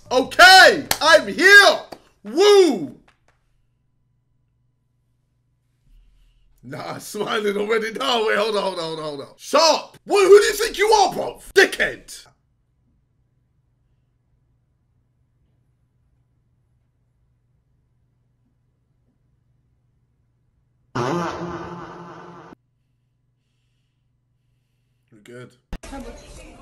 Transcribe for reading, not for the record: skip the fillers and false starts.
Okay, I'm here. Woo. Nah, smiling already. No, wait, hold on. Sharp. Who do you think you are, bro? Dickhead. You're good.